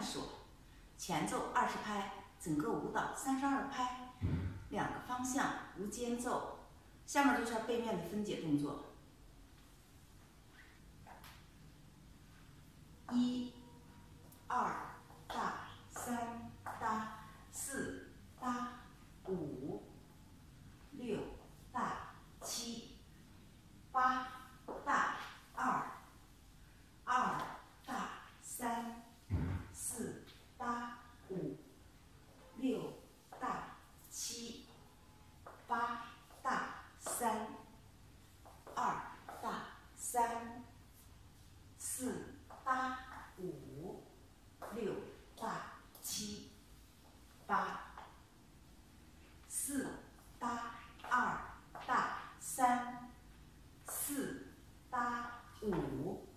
说，前奏20拍，整个舞蹈32拍，2个方向无间奏。下面就是背面的分解动作。1、2大，3大，4大，5、6大，7、8大，2大，3、4大，5、6大，7、8大，3、2大，3、4大，5、6大，7、8、4大，2大，3、4大，5、